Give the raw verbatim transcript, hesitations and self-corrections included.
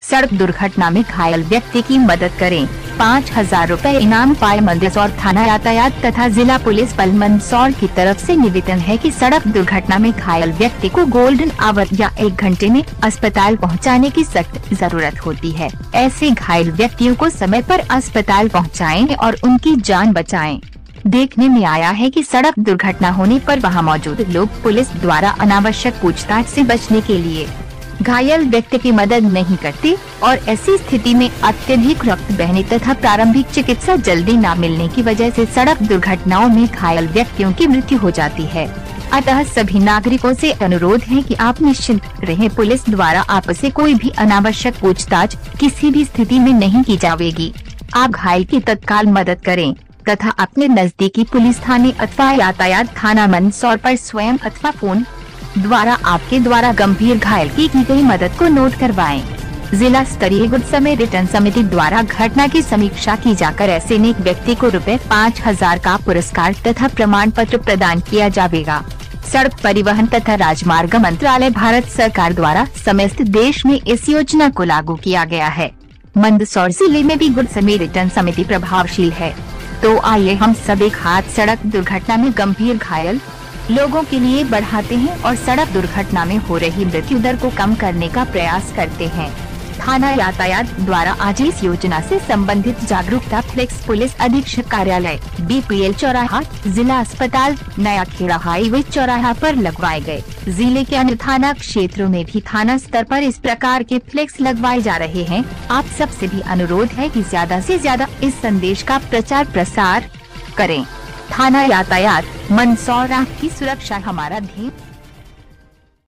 सड़क दुर्घटना में घायल व्यक्ति की मदद करें, पाँच हजार रूपए इनाम पाए। मंदसौर थाना यातायात तथा जिला पुलिस बल मंदसौर की तरफ से निवेदन है कि सड़क दुर्घटना में घायल व्यक्ति को गोल्डन आवर या एक घंटे में अस्पताल पहुंचाने की सख्त जरूरत होती है। ऐसे घायल व्यक्तियों को समय पर अस्पताल पहुंचाएं और उनकी जान बचाएं। देखने में आया है कि सड़क दुर्घटना होने पर वहां मौजूद लोग पुलिस द्वारा अनावश्यक पूछताछ से बचने के लिए घायल व्यक्ति की मदद नहीं करते और ऐसी स्थिति में अत्यधिक रक्त बहने तथा प्रारंभिक चिकित्सा जल्दी न मिलने की वजह से सड़क दुर्घटनाओं में घायल व्यक्तियों की मृत्यु हो जाती है। अतः सभी नागरिकों से अनुरोध है कि आप निश्चिंत रहें, पुलिस द्वारा आपसे कोई भी अनावश्यक पूछताछ किसी भी स्थिति में नहीं की जाएगी। आप घायल की तत्काल मदद करें तथा अपने नजदीकी पुलिस थाने अथवा यातायात थाना मंदसौर पर स्वयं अथवा फोन द्वारा आपके द्वारा गंभीर घायल की की गई मदद को नोट करवाएं। जिला स्तरीय गुड समेरिटन समिति द्वारा घटना की समीक्षा की जाकर ऐसे नेक व्यक्ति को रुपए पाँच हजार का पुरस्कार तथा प्रमाण पत्र प्रदान किया जाएगा। सड़क परिवहन तथा राजमार्ग मंत्रालय भारत सरकार द्वारा समस्त देश में इस योजना को लागू किया गया है। मंदसौर जिले में भी गुड समेरिटन समिति प्रभावशील है। तो आइए हम सब एक हाथ सड़क दुर्घटना में गंभीर घायल लोगों के लिए बढ़ाते हैं और सड़क दुर्घटना में हो रही मृत्यु दर को कम करने का प्रयास करते हैं। थाना यातायात द्वारा आज इस योजना से संबंधित जागरूकता फ्लेक्स पुलिस अधीक्षक कार्यालय, बी पी एल चौराहा, जिला अस्पताल, नया खेड़ा हाईवे चौराहा पर लगवाए गए। जिले के अन्य थाना क्षेत्रों में भी थाना स्तर पर इस प्रकार के फ्लेक्स लगवाए जा रहे हैं। आप सबसे भी अनुरोध है कि ज्यादा से ज्यादा इस संदेश का प्रचार प्रसार करें। थाना यातायात मंदसौर, आपकी सुरक्षा हमारा ध्येय।